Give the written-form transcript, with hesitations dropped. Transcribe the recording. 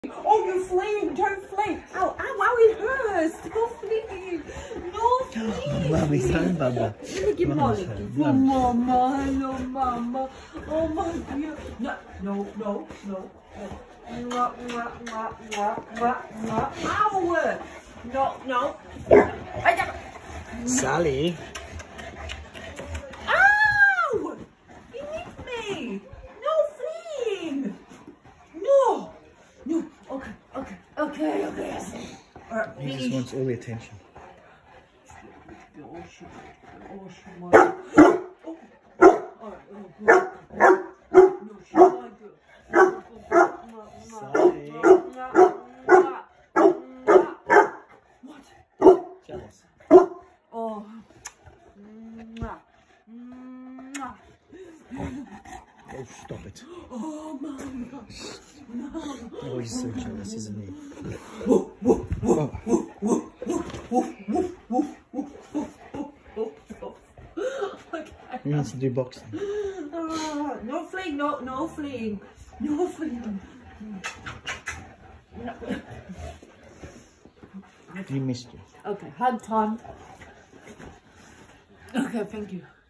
Oh, you're fleeing! Don't flee! Ow, ow, ow, it hurts! No fleeing! No fleeing! Mommy's home, Baba. Let me give Molly. Oh, Mama, hello, Mama. Oh, my dear. No, no, no, no. Ow! No, no. Sully. Ow! He nicked me! No fleeing! No! No! Okay, okay, okay, okay. He just wants all the attention. Oh, shit. Oh, shit. Oh. Alright, no, she's not good. Sully. What? Jealous. Oh. Oh, stop it. Oh my gosh. No. Oh, he's so jealous, isn't he? Okay. He wants to do boxing. No fleeing, no fleeing. No fleeing. No. He missed you. Okay, hug time. Okay, thank you.